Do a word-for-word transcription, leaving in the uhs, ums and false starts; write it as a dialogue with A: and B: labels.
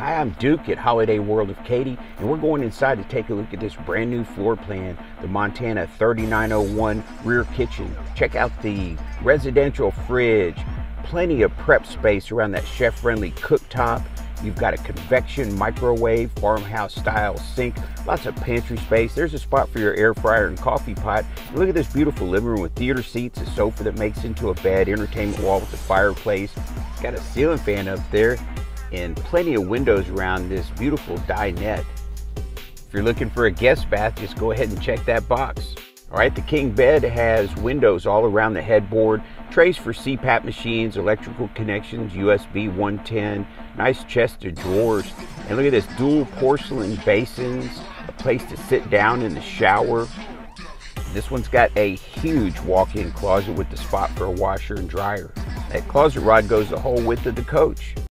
A: Hi, I'm Duke at Holiday World of Katy, and we're going inside to take a look at this brand new floor plan, the Montana thirty-nine oh one rear kitchen. Check out the residential fridge, plenty of prep space around that chef-friendly cooktop. You've got a convection microwave, farmhouse style sink, lots of pantry space. There's a spot for your air fryer and coffee pot. And look at this beautiful living room with theater seats, a sofa that makes into a bed, entertainment wall with a fireplace. It's got a ceiling fan up there and plenty of windows around this beautiful dinette. If you're looking for a guest bath, just go ahead and check that box. All right, the king bed has windows all around the headboard, trays for C PAP machines, electrical connections, U S B one ten, nice chest of drawers. And look at this, dual porcelain basins, a place to sit down in the shower. This one's got a huge walk-in closet with the spot for a washer and dryer. That closet rod goes the whole width of the coach.